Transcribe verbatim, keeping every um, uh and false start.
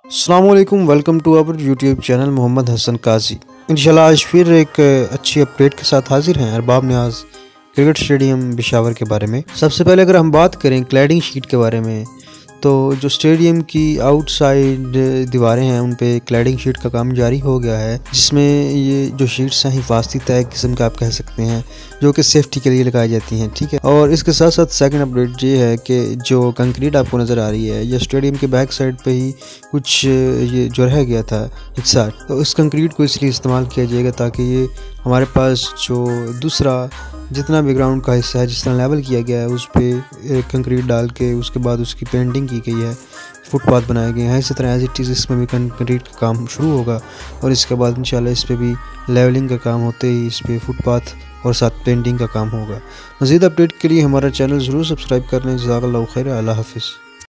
अस्सलाम वालेकुम, welcome to our YouTube channel Mohammad Hasan Qazi. इंशाल्लाह आज फिर एक अच्छी अपडेट के साथ हाजिर हैं अरबाब न्याज क्रिकेट स्टेडियम बिशावर के बारे में। सबसे पहले अगर हम बात करें क्लैडिंग शीट के बारे में, तो जो स्टेडियम की आउटसाइड दीवारें हैं उन पे क्लैडिंग शीट का काम जारी हो गया है, जिसमें ये जो शीट्स हैं हिफाजती तय किस्म का आप कह सकते हैं, जो कि सेफ्टी के लिए लगाई जाती हैं। ठीक है, और इसके साथ साथ सेकंड अपडेट ये है कि जो कंक्रीट आपको नज़र आ रही है, ये स्टेडियम के बैक साइड पे ही कुछ ये जो रह गया था हिस्सा, तो इस कंक्रीट को इसलिए इस्तेमाल किया जाएगा ताकि ये हमारे पास जो दूसरा जितना भी ग्राउंड का हिस्सा है जिस तरह लेवल किया गया है उस पर कंक्रीट डाल के उसके बाद उसकी पेंटिंग की गई है, फुटपाथ बनाए गए हैं, इसी तरह एज इट इज़ इसमें भी कंक्रीट का काम शुरू होगा और इसके बाद इंशाल्लाह इस पर भी लेवलिंग का काम होते ही इस पर फुटपाथ और साथ पेंटिंग का काम होगा। मज़ीद अपडेट के लिए हमारा चैनल ज़रूर सब्सक्राइब कर लें। जज़ाकल्लाहु खैर, अल्लाह हाफ़िज़।